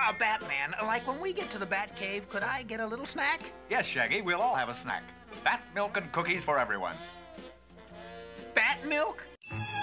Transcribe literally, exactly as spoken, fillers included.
Uh, Batman, like when we get to the Bat Cave, could I get a little snack? Yes, Shaggy, we'll all have a snack. Bat milk and cookies for everyone. Bat milk?